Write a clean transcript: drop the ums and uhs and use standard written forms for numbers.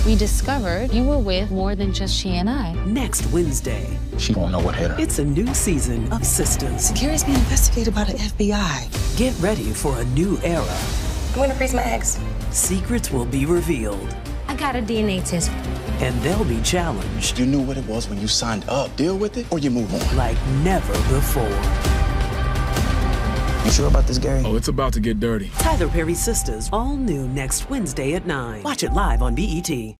We discovered you were with more than just she and I. Next Wednesday, She won't know what hit her. it's a new season of Sistas. Gary's being investigated by the FBI. Get ready for a new era. I'm gonna freeze my eggs. Secrets will be revealed, I got a DNA test. and they'll be challenged You knew what it was when you signed up. Deal with it or you move on. like never before. You sure about this, Gary? Oh, it's about to get dirty. Tyler Perry's Sistas, all new next Wednesday at 9. Watch it live on BET.